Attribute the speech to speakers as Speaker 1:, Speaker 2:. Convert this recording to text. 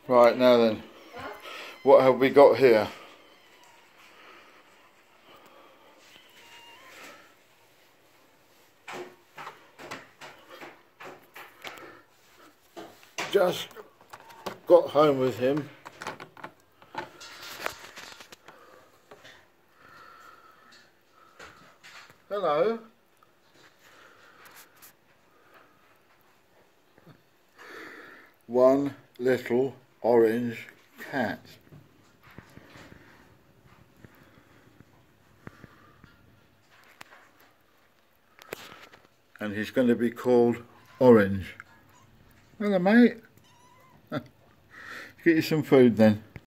Speaker 1: Right, now then, what have we got here? Just got home with him. Hello. One little orange cat. And he's going to be called Orange. Hello, mate. Get you some food then.